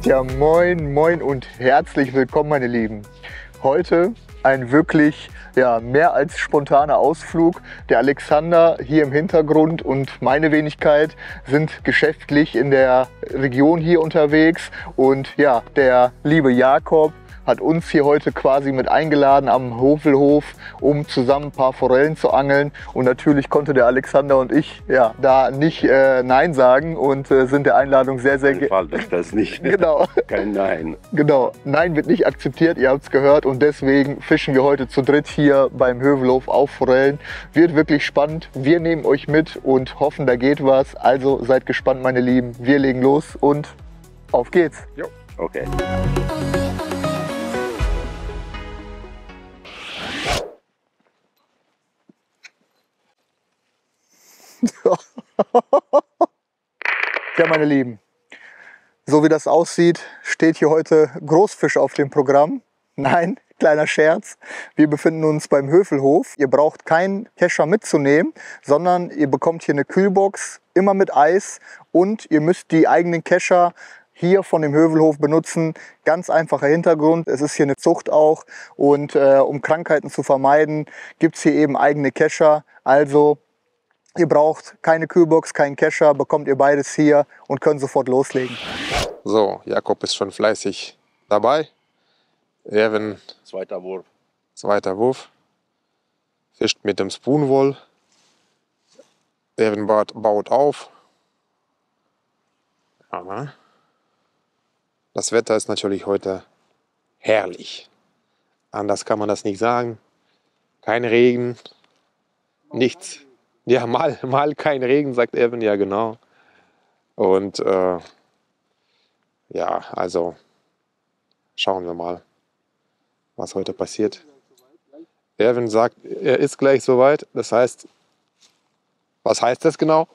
Ja, moin, moin und herzlich willkommen, meine Lieben. Heute ein wirklich mehr als spontaner Ausflug. Der Alexander hier im Hintergrund und meine Wenigkeit sind geschäftlich in der Region hier unterwegs. Und ja, der liebe Jakob hat uns hier heute quasi mit eingeladen am Hövelhof, um zusammen ein paar Forellen zu angeln. Und natürlich konnte der Alexander und ich da nicht Nein sagen und sind der Einladung sehr, sehr gerne. Das nicht. Genau. Kein Nein. Genau. Nein wird nicht akzeptiert, ihr habt es gehört. Und deswegen fischen wir heute zu dritt hier beim Hövelhof auf Forellen. Wird wirklich spannend. Wir nehmen euch mit und hoffen, da geht was. Also seid gespannt, meine Lieben. Wir legen los und auf geht's. Jo. Okay. Ja, meine Lieben, so wie das aussieht, steht hier heute Großfisch auf dem Programm. Nein, kleiner Scherz. Wir befinden uns beim Hövelhof. Ihr braucht keinen Kescher mitzunehmen, sondern ihr bekommt hier eine Kühlbox, immer mit Eis, und ihr müsst die eigenen Kescher hier von dem Hövelhof benutzen. Ganz einfacher Hintergrund, es ist hier eine Zucht auch, und um Krankheiten zu vermeiden, gibt es hier eben eigene Kescher. Also ihr braucht keine Kühlbox, keinen Kescher, bekommt ihr beides hier und könnt sofort loslegen. So, Jakob ist schon fleißig dabei. Erwin, Zweiter Wurf. zweiter Wurf, fischt mit dem Spoonwoll. Erwin baut auf. Ja. Das Wetter ist natürlich heute herrlich. Anders kann man das nicht sagen. Kein Regen, nichts. Ja, mal kein Regen, sagt Erwin, ja genau. Und ja, also schauen wir mal, was heute passiert. Erwin sagt, er ist gleich soweit. Das heißt, was heißt das genau?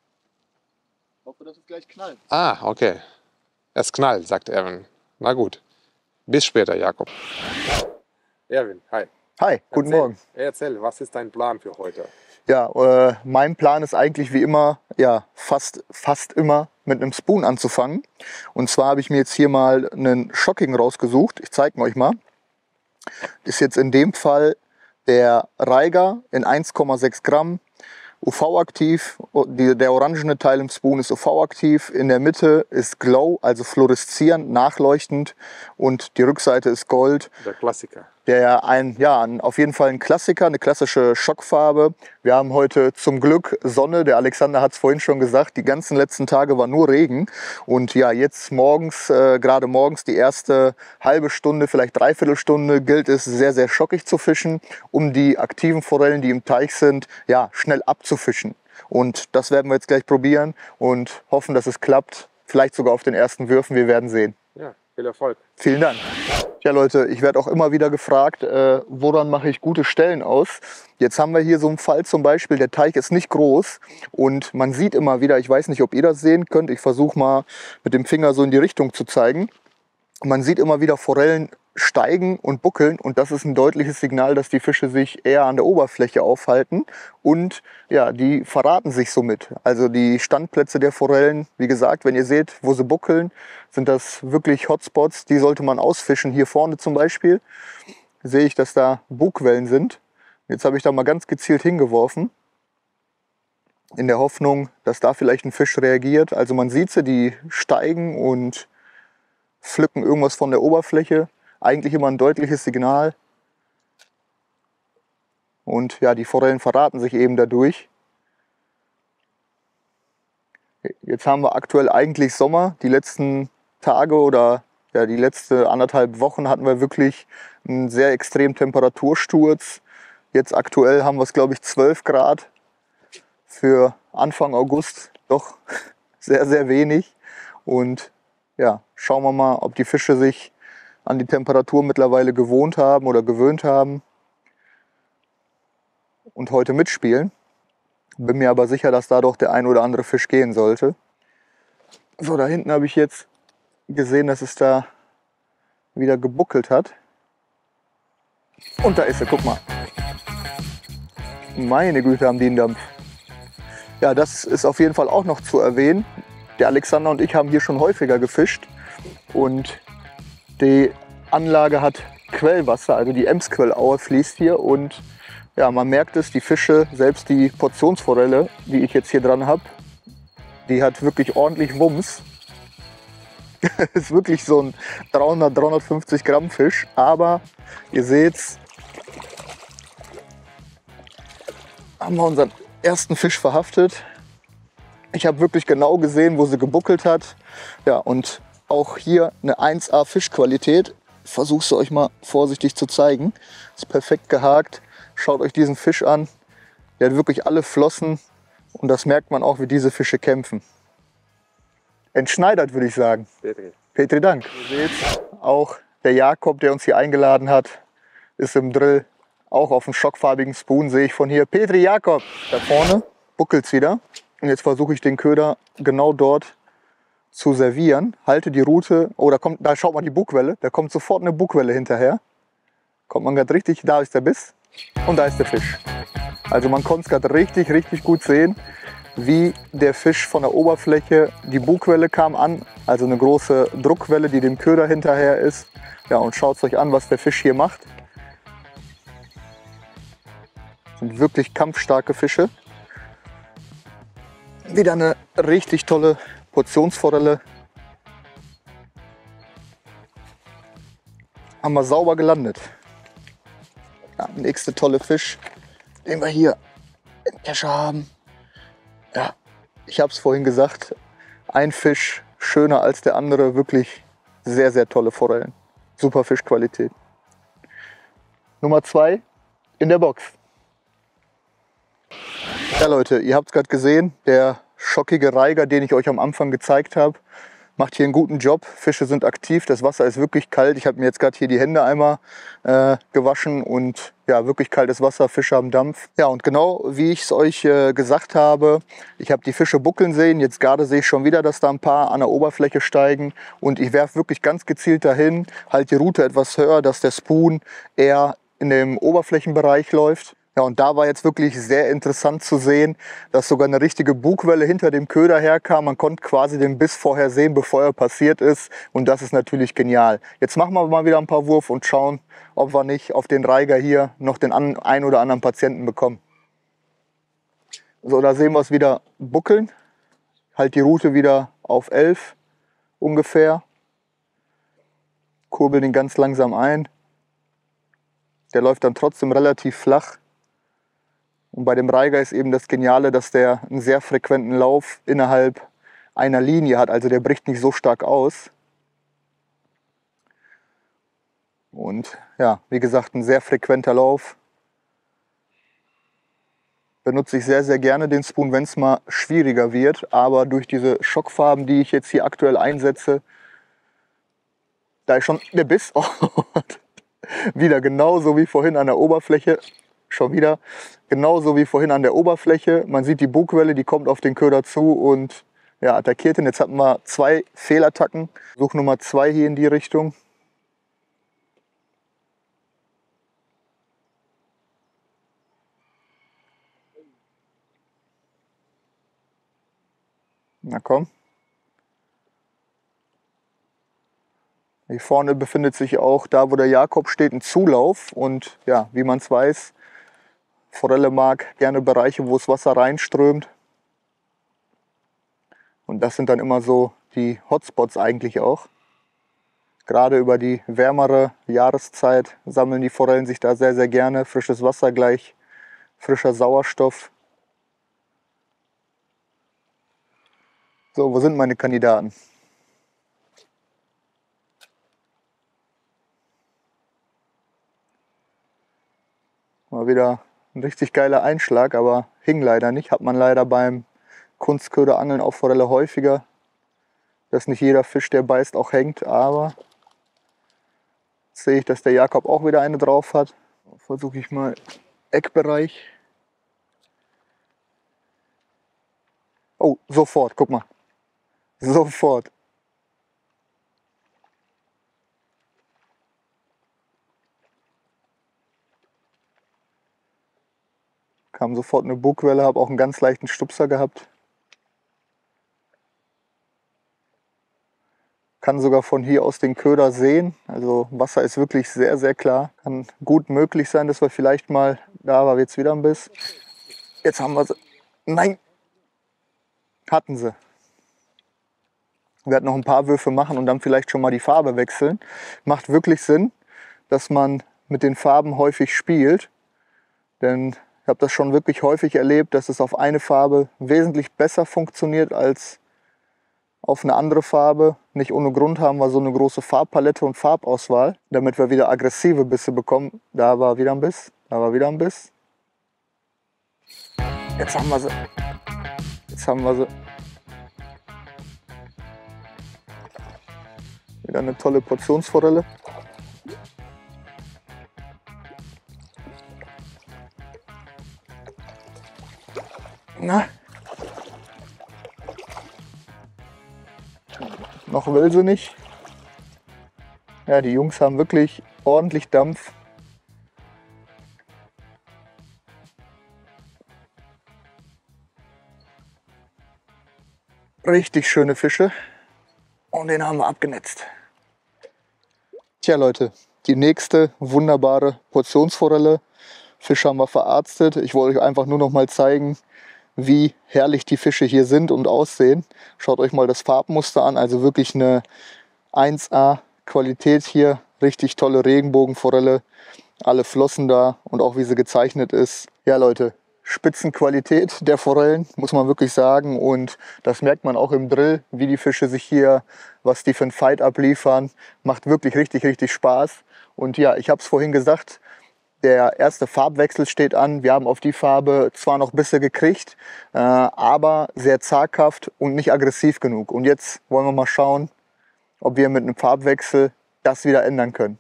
Ich hoffe, dass es gleich knallt. Ah, okay. Es knallt, sagt Erwin. Na gut. Bis später, Jakob. Erwin, hi. Hi, guten Morgen. Erzähl, was ist dein Plan für heute? Ja, mein Plan ist eigentlich wie immer, fast immer mit einem Spoon anzufangen. Und zwar habe ich mir jetzt hier mal einen Shocking rausgesucht. Ich zeige euch mal. Ist jetzt in dem Fall der Reiger in 1,6 Gramm. UV-aktiv, der orangene Teil im Spoon ist UV-aktiv, in der Mitte ist Glow, also fluoreszierend, nachleuchtend, und die Rückseite ist Gold. Der Klassiker. Auf jeden Fall ein Klassiker, eine klassische Schockfarbe. Wir haben heute zum Glück Sonne, der Alexander hat es vorhin schon gesagt, die ganzen letzten Tage war nur Regen. Und ja, jetzt morgens, gerade morgens die erste halbe Stunde, vielleicht Dreiviertelstunde, gilt es sehr, sehr schockig zu fischen, um die aktiven Forellen, die im Teich sind, schnell abzufischen. Und das werden wir jetzt gleich probieren und hoffen, dass es klappt. Vielleicht sogar auf den ersten Würfen, wir werden sehen. Ja, viel Erfolg. Vielen Dank. Ja Leute, ich werde auch immer wieder gefragt, woran mache ich gute Stellen aus? Jetzt haben wir hier so einen Fall zum Beispiel, der Teich ist nicht groß und man sieht immer wieder, ich weiß nicht, ob ihr das sehen könnt, ich versuche mal mit dem Finger so in die Richtung zu zeigen. Man sieht immer wieder Forellen steigen und buckeln, und das ist ein deutliches Signal, dass die Fische sich eher an der Oberfläche aufhalten, und ja, die verraten sich somit. Also die Standplätze der Forellen, wie gesagt, wenn ihr seht, wo sie buckeln, sind das wirklich Hotspots, die sollte man ausfischen. Hier vorne zum Beispiel sehe ich, dass da Bugwellen sind. Jetzt habe ich da mal ganz gezielt hingeworfen, in der Hoffnung, dass da vielleicht ein Fisch reagiert. Also man sieht sie, die steigen und pflücken irgendwas von der Oberfläche. Eigentlich immer ein deutliches Signal. Und ja, die Forellen verraten sich eben dadurch. Jetzt haben wir aktuell eigentlich Sommer. Die letzten Tage oder die letzten 1,5 Wochen hatten wir wirklich einen sehr extremen Temperatursturz. Jetzt aktuell haben wir es, glaube ich, 12 Grad. Für Anfang August doch sehr, sehr wenig. Und ja, schauen wir mal, ob die Fische sich an die Temperatur mittlerweile gewohnt haben oder gewöhnt haben und heute mitspielen. Bin mir aber sicher, dass da doch der ein oder andere Fisch gehen sollte. So, da hinten habe ich jetzt gesehen, dass es da wieder gebuckelt hat. Und da ist er, guck mal. Meine Güte, haben die einen Dampf. Ja, das ist auf jeden Fall auch noch zu erwähnen. Der Alexander und ich haben hier schon häufiger gefischt. Und die Anlage hat Quellwasser, also die Emsquellauer fließt hier. Und ja, man merkt es, die Fische, selbst die Portionsforelle, die ich jetzt hier dran habe, die hat wirklich ordentlich Wumms. Ist wirklich so ein 300, 350 Gramm Fisch. Aber ihr seht's, haben wir unseren ersten Fisch verhaftet. Ich habe wirklich genau gesehen, wo sie gebuckelt hat. Ja, und auch hier eine 1A Fischqualität. Ich versuche es euch mal vorsichtig zu zeigen. Ist perfekt gehakt. Schaut euch diesen Fisch an. Der hat wirklich alle Flossen. Und das merkt man auch, wie diese Fische kämpfen. Entschneidert, würde ich sagen. Petri. Petri, Dank. Ihr seht, auch der Jakob, der uns hier eingeladen hat, ist im Drill. Auch auf dem schockfarbigen Spoon sehe ich von hier. Petri, Jakob. Da vorne buckelt es wieder. Und jetzt versuche ich den Köder genau dort zu servieren. Halte die Rute. Oh, da schaut man die Bugwelle. Da kommt sofort eine Bugwelle hinterher. Kommt man gerade richtig. Da ist der Biss. Und da ist der Fisch. Also man konnte es gerade richtig, richtig gut sehen, wie der Fisch von der Oberfläche, die Bugwelle kam an. Also eine große Druckwelle, die dem Köder hinterher ist. Ja, und schaut euch an, was der Fisch hier macht. Das sind wirklich kampfstarke Fische. Wieder eine richtig tolle Portionsforelle. Haben wir sauber gelandet. Ja, nächste tolle Fisch, den wir hier im Kescher haben. Ja, ich habe es vorhin gesagt, ein Fisch schöner als der andere. Wirklich sehr, sehr tolle Forellen. Super Fischqualität. Nummer 2 in der Box. Ja Leute, ihr habt es gerade gesehen, der schockige Reiger, den ich euch am Anfang gezeigt habe, macht hier einen guten Job. Fische sind aktiv, das Wasser ist wirklich kalt. Ich habe mir jetzt gerade hier die Hände einmal gewaschen und ja, wirklich kaltes Wasser, Fische haben Dampf. Ja, und genau wie ich es euch gesagt habe, ich habe die Fische buckeln sehen. Jetzt gerade sehe ich schon wieder, dass da ein paar an der Oberfläche steigen und ich werfe wirklich ganz gezielt dahin, halte die Rute etwas höher, dass der Spoon eher in dem Oberflächenbereich läuft. Ja, und da war jetzt wirklich sehr interessant zu sehen, dass sogar eine richtige Bugwelle hinter dem Köder herkam. Man konnte quasi den Biss vorher sehen, bevor er passiert ist. Und das ist natürlich genial. Jetzt machen wir mal wieder ein paar Wurf und schauen, ob wir nicht auf den Reiger hier noch den ein oder anderen Patienten bekommen. So, da sehen wir es wieder buckeln. Halt die Rute wieder auf 11 ungefähr. Kurbel den ganz langsam ein. Der läuft dann trotzdem relativ flach. Und bei dem Reiger ist eben das Geniale, dass der einen sehr frequenten Lauf innerhalb einer Linie hat. Also der bricht nicht so stark aus. Und ja, wie gesagt, ein sehr frequenter Lauf. Benutze ich sehr, sehr gerne den Spoon, wenn es mal schwieriger wird. Aber durch diese Schockfarben, die ich jetzt hier aktuell einsetze, da ist schon der Biss. Wieder genauso wie vorhin an der Oberfläche. Schon wieder genauso wie vorhin an der Oberfläche. Man sieht die Bugwelle, die kommt auf den Köder zu und ja, attackiert ihn. Jetzt hatten wir 2 Fehlattacken. Such Nummer 2 hier in die Richtung. Na komm. Hier vorne befindet sich auch, da wo der Jakob steht, ein Zulauf. Und ja, wie man es weiß, Forelle mag gerne Bereiche, wo das Wasser reinströmt. Und das sind dann immer so die Hotspots eigentlich auch. Gerade über die wärmere Jahreszeit sammeln die Forellen sich da sehr, sehr gerne. Frisches Wasser gleich frischer Sauerstoff. So, wo sind meine Kandidaten? Mal wieder ein richtig geiler Einschlag, aber hing leider nicht. Hat man leider beim Kunstköderangeln auf Forelle häufiger, dass nicht jeder Fisch, der beißt, auch hängt. Aber jetzt sehe ich, dass der Jakob auch wieder eine drauf hat. Versuche ich mal Eckbereich. Oh, sofort, guck mal. Sofort. Kam sofort eine Bugwelle, habe auch einen ganz leichten Stupser gehabt. Kann sogar von hier aus den Köder sehen. Also Wasser ist wirklich sehr, sehr klar. Kann gut möglich sein, dass wir vielleicht mal, da war jetzt wieder ein Biss. Jetzt haben wir sie. Nein! Hatten sie. Wir werden noch ein paar Würfe machen und dann vielleicht schon mal die Farbe wechseln. Macht wirklich Sinn, dass man mit den Farben häufig spielt. Denn ich habe das schon wirklich häufig erlebt, dass es auf eine Farbe wesentlich besser funktioniert als auf eine andere Farbe. Nicht ohne Grund haben wir so eine große Farbpalette und Farbauswahl, damit wir wieder aggressive Bisse bekommen. Da war wieder ein Biss, da war wieder ein Biss. Jetzt haben wir sie. Jetzt haben wir sie. Wieder eine tolle Portionsforelle. Na? Noch will sie nicht. Ja, die Jungs haben wirklich ordentlich Dampf. Richtig schöne Fische. Und den haben wir abgenetzt. Tja Leute, die nächste wunderbare Portionsforelle. Fisch haben wir verarztet. Ich wollte euch einfach nur noch mal zeigen, wie herrlich die Fische hier sind und aussehen. Schaut euch mal das Farbmuster an, also wirklich eine 1A Qualität hier. Richtig tolle Regenbogenforelle, alle Flossen da und auch wie sie gezeichnet ist. Ja Leute, Spitzenqualität der Forellen, muss man wirklich sagen. Und das merkt man auch im Drill, wie die Fische sich hier, was die für ein Fight abliefern. Macht wirklich richtig, richtig Spaß. Und ja, ich habe es vorhin gesagt, der erste Farbwechsel steht an. Wir haben auf die Farbe zwar noch Bisse gekriegt, aber sehr zaghaft und nicht aggressiv genug. Und jetzt wollen wir mal schauen, ob wir mit einem Farbwechsel das wieder ändern können.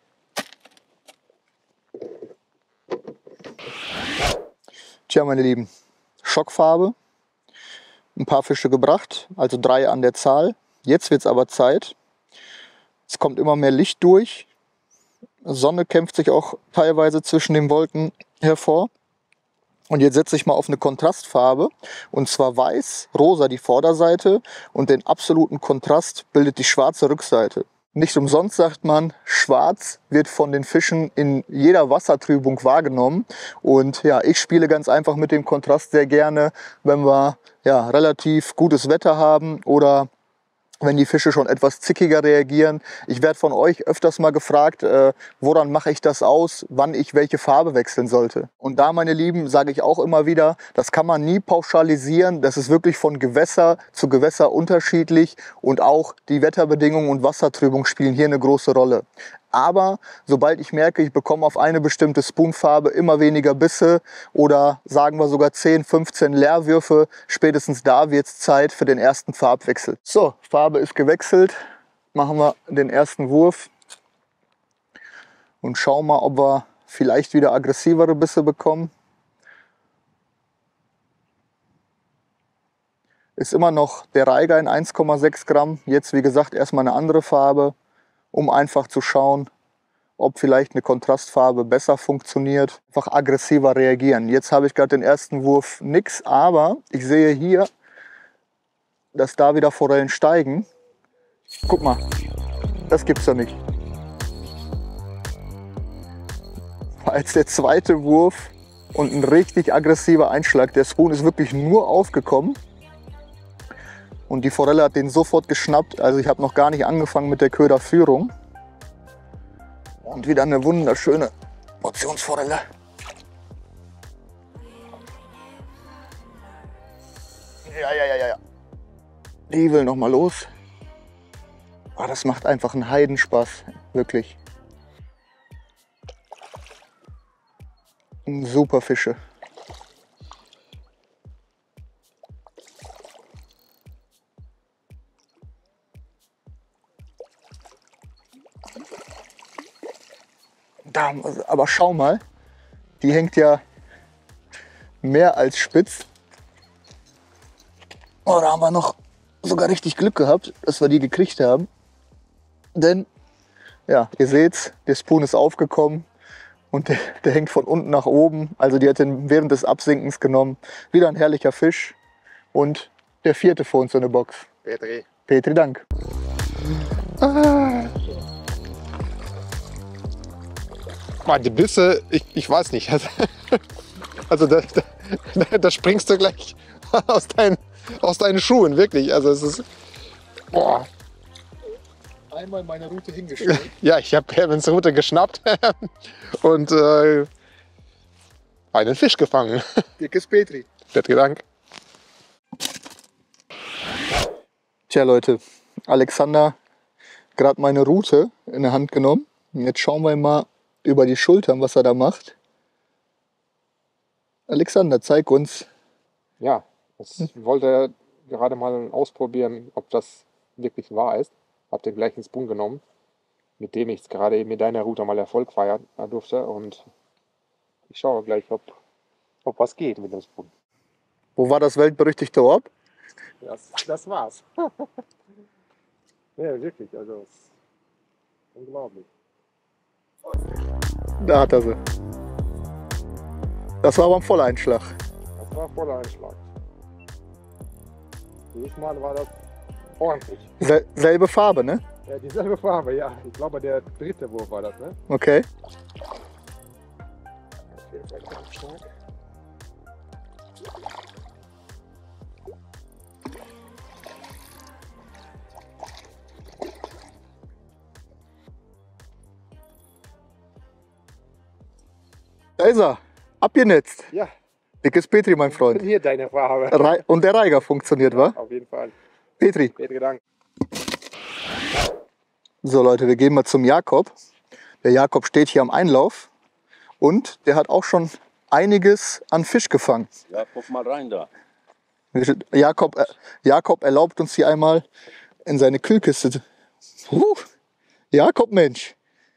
Tja, meine Lieben, Schockfarbe. Ein paar Fische gebracht, also 3 an der Zahl. Jetzt wird es aber Zeit. Es kommt immer mehr Licht durch. Sonne kämpft sich auch teilweise zwischen den Wolken hervor. Und jetzt setze ich mal auf eine Kontrastfarbe. Und zwar weiß, rosa die Vorderseite und den absoluten Kontrast bildet die schwarze Rückseite. Nicht umsonst sagt man, schwarz wird von den Fischen in jeder Wassertrübung wahrgenommen. Und ja, ich spiele ganz einfach mit dem Kontrast sehr gerne, wenn wir ja, relativ gutes Wetter haben oder wenn die Fische schon etwas zickiger reagieren. Ich werde von euch öfters mal gefragt, woran mache ich das aus, wann ich welche Farbe wechseln sollte. Und da, meine Lieben, sage ich auch immer wieder, das kann man nie pauschalisieren. Das ist wirklich von Gewässer zu Gewässer unterschiedlich und auch die Wetterbedingungen und Wassertrübung spielen hier eine große Rolle. Aber sobald ich merke, ich bekomme auf eine bestimmte Spoonfarbe immer weniger Bisse oder sagen wir sogar 10, 15 Leerwürfe, spätestens da wird es Zeit für den ersten Farbwechsel. So, Farbe ist gewechselt. Machen wir den ersten Wurf und schauen mal, ob wir vielleicht wieder aggressivere Bisse bekommen. Ist immer noch der Reigein 1,6 Gramm. Jetzt wie gesagt erstmal eine andere Farbe, um einfach zu schauen, ob vielleicht eine Kontrastfarbe besser funktioniert. Einfach aggressiver reagieren. Jetzt habe ich gerade den ersten Wurf nix, aber ich sehe hier, dass da wieder Forellen steigen. Guck mal, das gibt's ja nicht. War jetzt der zweite Wurf und ein richtig aggressiver Einschlag. Der Spoon ist wirklich nur aufgekommen. Und die Forelle hat den sofort geschnappt. Also ich habe noch gar nicht angefangen mit der Köderführung. Und wieder eine wunderschöne Portionsforelle. Ja. Die will noch mal los. Oh, das macht einfach einen Heidenspaß, wirklich. Super Fische. Da, aber schau mal, die hängt ja mehr als spitz. Oh, da haben wir noch sogar richtig Glück gehabt, dass wir die gekriegt haben. Denn, ja, ihr seht's, der Spoon ist aufgekommen und der hängt von unten nach oben. Also die hat den während des Absinkens genommen. Wieder ein herrlicher Fisch und der vierte für uns in der Box. Petri. Petri, Dank. Mann, die Bisse, ich weiß nicht. Also da springst du gleich aus deinen Schuhen, wirklich. Also es ist. Boah. Einmal meine Route hingestellt. Ja, ich habe Kevins Route geschnappt und einen Fisch gefangen. Dickes Petri. Besten Dank. Tja Leute, Alexander gerade meine Route in der Hand genommen. Und jetzt schauen wir mal über die Schultern, was er da macht. Alexander, zeig uns. Ja, das wollte gerade mal ausprobieren, ob das wirklich wahr ist. Hab den gleichen Spoon genommen, mit dem ich jetzt gerade eben mit deiner Route mal Erfolg feiern durfte. Und ich schaue gleich, ob was geht mit dem Spoon. Wo war das weltberüchtigte Orb? Das war's. Ja, wirklich, also es ist unglaublich. Da hat er sie. Das war aber ein Volleinschlag. Das war voller Einschlag. Dieses Mal war das ordentlich. Selbe Farbe, ne? Ja, dieselbe Farbe, ja. Ich glaube, der dritte Wurf war das, ne? Okay. Da ist er. Abgenetzt. Ja, Dickes Petri, mein Freund. hier deine Farbe. Und der Reiger funktioniert, wa? Auf jeden Fall. Petri. Petri, Dank. So Leute, wir gehen mal zum Jakob. Der Jakob steht hier am Einlauf und der hat auch schon einiges an Fisch gefangen. Ja, guck mal rein da. Jakob erlaubt uns hier einmal in seine Kühlkiste. Jakob, Mensch.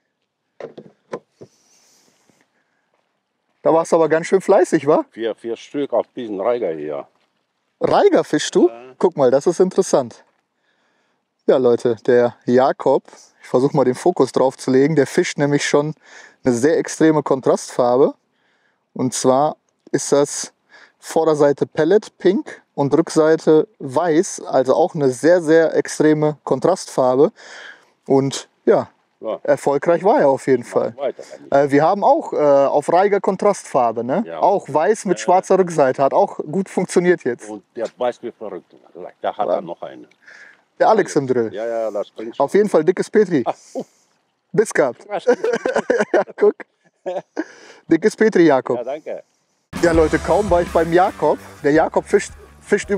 Da warst du aber ganz schön fleißig, wa? Vier Stück auf diesen Reiger hier. Reiger fischst du? Guck mal, das ist interessant. Ja Leute, der Jakob, ich versuche mal den Fokus drauf zu legen, der fischt nämlich schon eine sehr extreme Kontrastfarbe. Und zwar ist das Vorderseite Pellet Pink und Rückseite Weiß, also auch eine sehr, sehr extreme Kontrastfarbe. Und ja, Ja. erfolgreich war er auf jeden Fall. Weiter. Wir haben auch auf Reiger Kontrastfarbe, ne? Ja. Auch weiß mit schwarzer Rückseite, hat auch gut funktioniert jetzt. Und der weiß wie verrückt. Da hat er noch eine. Der Alex im Drill. Ja, das bringt Auf jeden Fall dickes Petri. Biss gehabt. Ja, guck. Dickes Petri, Jakob. Ja, danke. Ja Leute, kaum war ich beim Jakob. Der Jakob fischt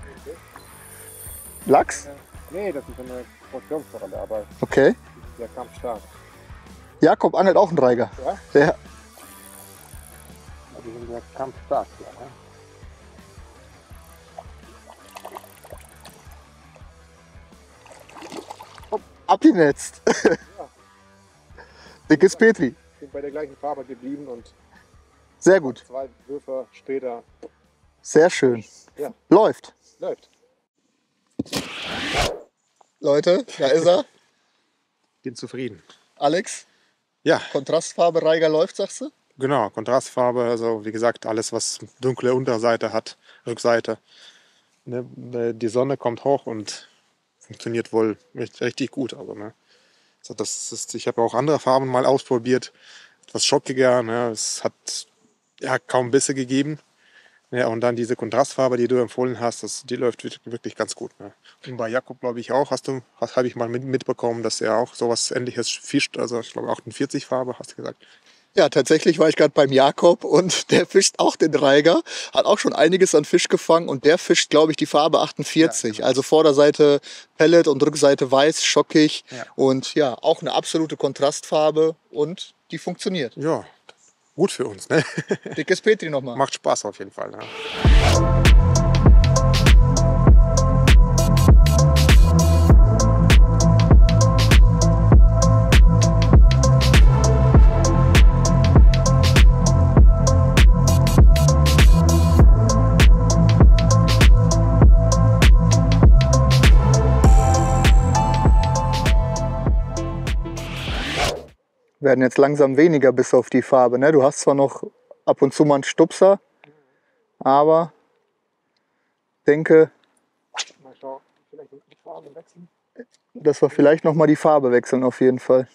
Lachs? Nee, das ist eine Portionsforelle, aber Okay. der kam stark. Jakob angelt auch einen Reiger. Ja? Ja. Also der kam stark, ja. Ne? Abgenetzt. Dickes Petri. Ich bin bei der gleichen Farbe geblieben und Sehr gut. 2 Würfe später Sehr schön. Ja. Läuft. läuft. Leute, da ist er. Bin zufrieden. Alex, Ja, Kontrastfarbe Reiger läuft, sagst du? genau. Kontrastfarbe, also wie gesagt, alles, was dunkle Unterseite hat, Rückseite. Ne, die Sonne kommt hoch und funktioniert wohl richtig gut. Also, ne. Also ich habe auch andere Farben mal ausprobiert, etwas schockiger. Ne. Es hat ja kaum Bisse gegeben. Ja, und dann diese Kontrastfarbe, die du empfohlen hast, die läuft wirklich ganz gut. Ne. Und bei Jakob, glaube ich, auch, habe ich mal mitbekommen, dass er auch sowas Ähnliches fischt. Also ich glaube 48 Farbe, hast du gesagt. Ja, tatsächlich war ich gerade beim Jakob und der fischt auch den Reiger, hat auch schon einiges an Fisch gefangen und der fischt, glaube ich, die Farbe 48. Ja, genau. Also Vorderseite Pellet und Rückseite weiß, schockig Ja. und ja, auch eine absolute Kontrastfarbe und die funktioniert. Ja, gut für uns. Ne? Dickes Petri nochmal. Macht Spaß auf jeden Fall. Ne? Werden jetzt langsam weniger bis auf die Farbe. Ne? Du hast zwar noch ab und zu mal einen Stupser, aber denke, Mal schauen, vielleicht die Farbe wechseln. dass wir vielleicht noch mal die Farbe wechseln auf jeden Fall.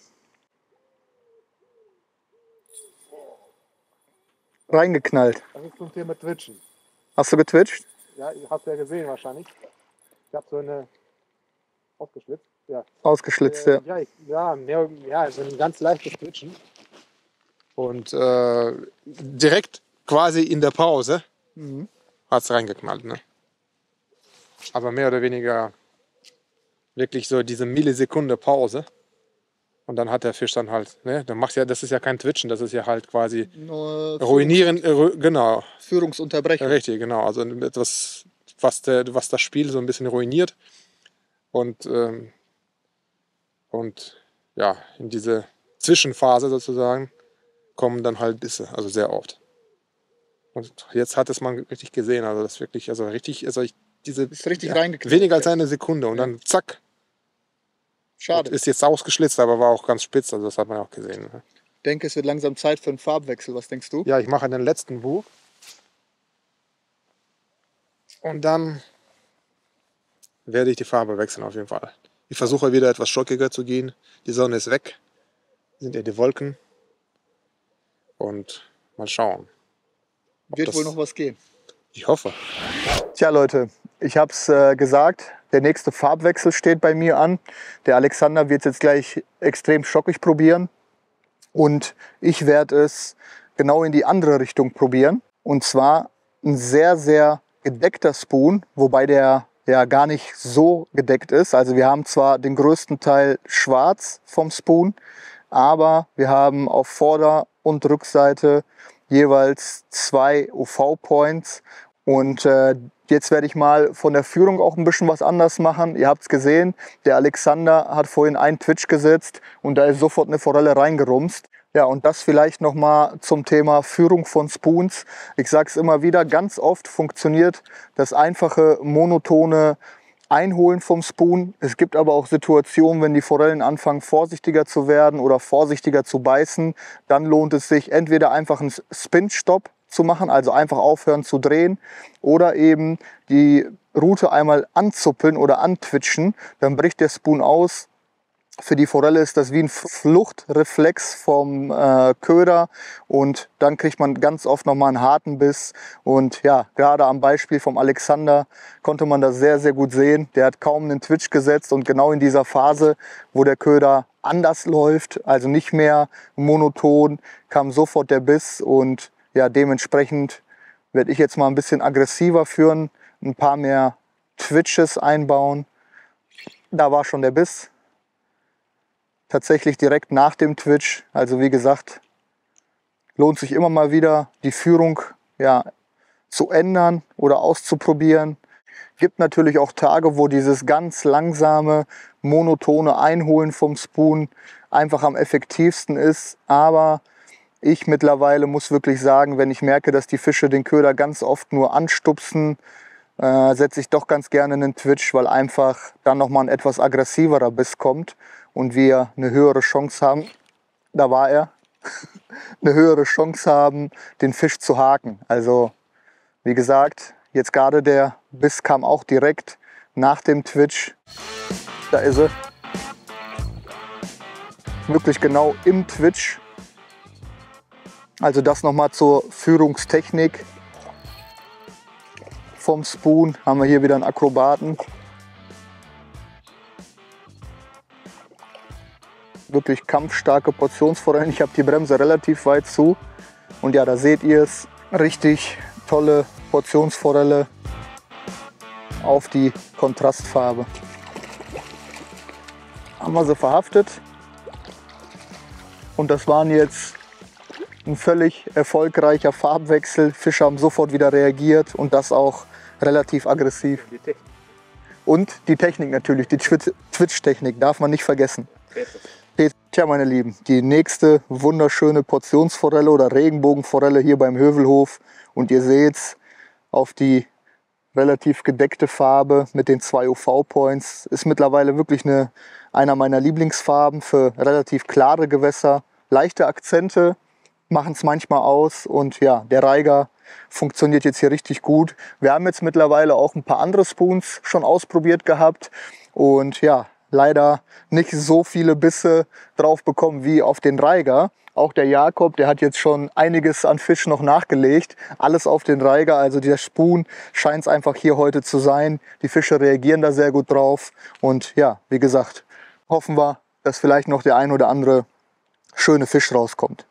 Reingeknallt. Das ist zum Thema Twitchen. Hast du getwitcht? Ja, ihr habt ja gesehen wahrscheinlich. Ich habe so eine ausgeschlitzt. Ja. Ausgeschlitzt, ja. Ja, so ein ganz leichtes Twitchen. Und direkt quasi in der Pause hat es reingeknallt. Ne? Aber mehr oder weniger wirklich so diese Millisekunde Pause. Und dann hat der Fisch dann halt, ne, das ist ja kein Twitchen, das ist ja halt quasi ruinieren, genau. Führungsunterbrechung. Richtig, genau. Also etwas, was das Spiel so ein bisschen ruiniert. Und ja, in diese Zwischenphase sozusagen kommen dann halt Bisse, also sehr oft. Und jetzt hat es man richtig gesehen, also das wirklich, also richtig, also Ist richtig reingeknallt. weniger als eine Sekunde und dann zack. Schade. Ist jetzt ausgeschlitzt, aber war auch ganz spitz, also das hat man auch gesehen. Ne? Ich denke, es wird langsam Zeit für einen Farbwechsel. Was denkst du? Ja, ich mache den letzten Buch. Und dann werde ich die Farbe wechseln auf jeden Fall. Ich versuche wieder etwas schockiger zu gehen. Die Sonne ist weg. Sind ja die Wolken. Und mal schauen. Wird wohl noch was gehen. Ich hoffe. Tja Leute, ich habe es gesagt, der nächste Farbwechsel steht bei mir an. Der Alexander wird es jetzt gleich extrem schockig probieren. Und ich werde es genau in die andere Richtung probieren. Und zwar ein sehr, sehr gedeckter Spoon, wobei der ja gar nicht so gedeckt ist. Also wir haben zwar den größten Teil schwarz vom Spoon, aber wir haben auf Vorder- und Rückseite jeweils 2 UV-Points. Und jetzt werde ich mal von der Führung auch ein bisschen was anders machen. Ihr habt es gesehen, der Alexander hat vorhin einen Twitch gesetzt und da ist sofort eine Forelle reingerumst. Ja, und das vielleicht nochmal zum Thema Führung von Spoons. Ich sage es immer wieder, ganz oft funktioniert das einfache, monotone Einholen vom Spoon. Es gibt aber auch Situationen, wenn die Forellen anfangen vorsichtiger zu werden oder vorsichtiger zu beißen, dann lohnt es sich entweder einfach einen Spin-Stop zu machen, also einfach aufhören zu drehen oder eben die Rute einmal anzuppeln oder antwitschen, dann bricht der Spoon aus. Für die Forelle ist das wie ein Fluchtreflex vom Köder und dann kriegt man ganz oft nochmal einen harten Biss. Und ja, gerade am Beispiel vom Alexander konnte man das sehr, sehr gut sehen. Der hat kaum einen Twitch gesetzt und genau in dieser Phase, wo der Köder anders läuft, also nicht mehr monoton, kam sofort der Biss und ja, dementsprechend werde ich jetzt mal ein bisschen aggressiver führen, ein paar mehr Twitches einbauen. Da war schon der Biss. Tatsächlich direkt nach dem Twitch. Also wie gesagt, lohnt sich immer mal wieder die Führung ja, zu ändern oder auszuprobieren. Gibt natürlich auch Tage, wo dieses ganz langsame, monotone Einholen vom Spoon einfach am effektivsten ist. Aber ich mittlerweile muss wirklich sagen, wenn ich merke, dass die Fische den Köder ganz oft nur anstupsen, setze ich doch ganz gerne einen Twitch, weil einfach dann nochmal ein etwas aggressiverer Biss kommt und wir eine höhere Chance haben, da war er, eine höhere Chance haben, den Fisch zu haken. Also wie gesagt, jetzt gerade der Biss kam auch direkt nach dem Twitch. Da ist er. Wirklich genau im Twitch. Also das nochmal zur Führungstechnik vom Spoon. Haben wir hier wieder einen Akrobaten. Wirklich kampfstarke Portionsforellen. Ich habe die Bremse relativ weit zu. Und ja, da seht ihr es. Richtig tolle Portionsforelle auf die Kontrastfarbe. Haben wir sie verhaftet. Und das waren jetzt ein völlig erfolgreicher Farbwechsel. Fische haben sofort wieder reagiert und das auch relativ aggressiv. Und die Technik natürlich, die Twitch-Technik darf man nicht vergessen. Tja, meine Lieben, die nächste wunderschöne Portionsforelle oder Regenbogenforelle hier beim Hövelhof. Und ihr seht auf die relativ gedeckte Farbe mit den 2 UV-Points. Ist mittlerweile wirklich einer meiner Lieblingsfarben für relativ klare Gewässer. Leichte Akzente machen es manchmal aus und ja, der Reiger funktioniert jetzt hier richtig gut. Wir haben jetzt mittlerweile auch ein paar andere Spoons schon ausprobiert gehabt und ja, leider nicht so viele Bisse drauf bekommen wie auf den Reiger. Auch der Jakob, der hat jetzt schon einiges an Fisch noch nachgelegt. Alles auf den Reiger, also der Spoon scheint es einfach hier heute zu sein. Die Fische reagieren da sehr gut drauf. Und ja, wie gesagt, hoffen wir, dass vielleicht noch der ein oder andere schöne Fisch rauskommt.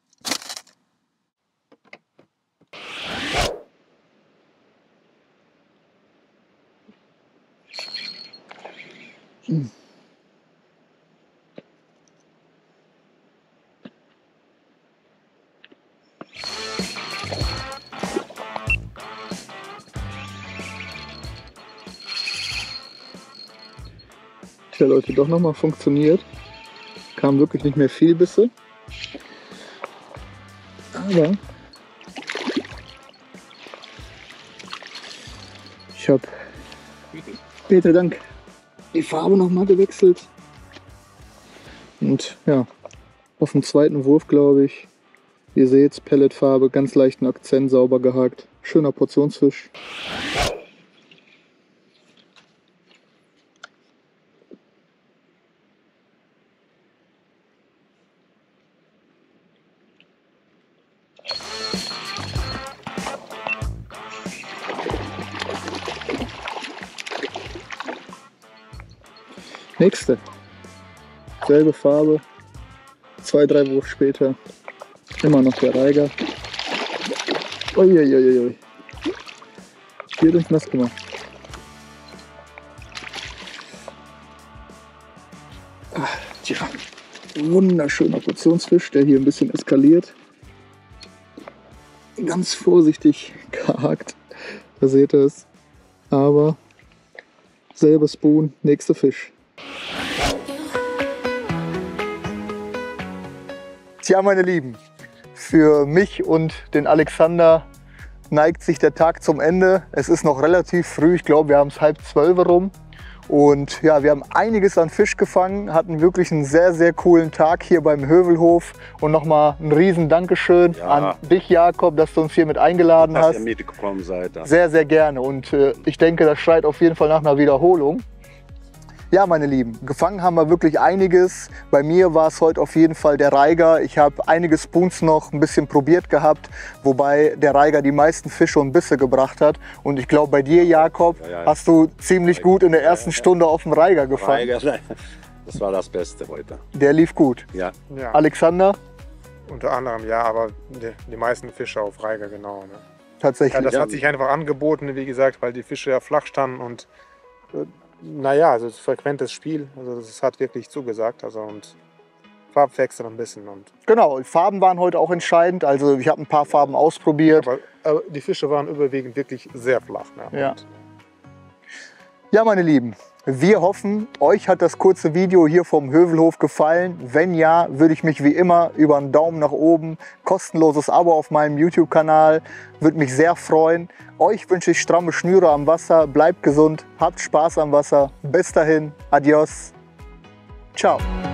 Tja Leute, doch nochmal funktioniert. Kam wirklich nicht mehr viel Bisse. Aber ich habe, Peter, Dank, die Farbe nochmal gewechselt. Und ja, auf dem zweiten Wurf, glaube ich, ihr seht, Pelletfarbe, ganz leichten Akzent, sauber gehakt. Schöner Portionsfisch. Nächste. Selbe Farbe. 2-3 Wurf später. Immer noch der Reiger. Uiuiuiui. Hier hat uns nass gemacht. Tja, wunderschöner Portionsfisch, der hier ein bisschen eskaliert. Ganz vorsichtig gehakt. Da seht ihr es. Aber selber Spoon, nächster Fisch. Tja, meine Lieben, für mich und den Alexander neigt sich der Tag zum Ende. Es ist noch relativ früh, ich glaube, wir haben es 11:30 rum. Und ja, wir haben einiges an Fisch gefangen, hatten wirklich einen sehr, sehr coolen Tag hier beim Hövelhof. Und nochmal ein riesen Dankeschön an dich, Jakob, dass du uns hier mit eingeladen hast. Dass ihr mitgekommen seid. Sehr, sehr gerne. Und ich denke, das schreit auf jeden Fall nach einer Wiederholung. Ja, meine Lieben, gefangen haben wir wirklich einiges. Bei mir war es heute auf jeden Fall der Reiger. Ich habe einige Spoons noch ein bisschen probiert gehabt, wobei der Reiger die meisten Fische und Bisse gebracht hat. Und ich glaube, bei dir, Jakob, hast du ziemlich gut in der ersten Stunde auf dem Reiger gefangen. Reiger, das war das Beste heute. Der lief gut. Ja. Alexander? Unter anderem ja, aber die meisten Fische auf Reiger, genau. Ne? Tatsächlich. Ja, das hat sich einfach angeboten, wie gesagt, weil die Fische ja flach standen und naja, also frequentes Spiel, also das hat wirklich zugesagt, also und Farbwechsel ein bisschen. Und genau, die Farben waren heute auch entscheidend, also ich habe ein paar Farben ausprobiert. aber die Fische waren überwiegend wirklich sehr flach. Ne? Ja. Ja, meine Lieben, wir hoffen, euch hat das kurze Video hier vom Hövelhof gefallen. Wenn ja, würde ich mich wie immer über einen Daumen nach oben, kostenloses Abo auf meinem YouTube-Kanal, würde mich sehr freuen. Euch wünsche ich stramme Schnüre am Wasser, bleibt gesund, habt Spaß am Wasser. Bis dahin, adios, ciao.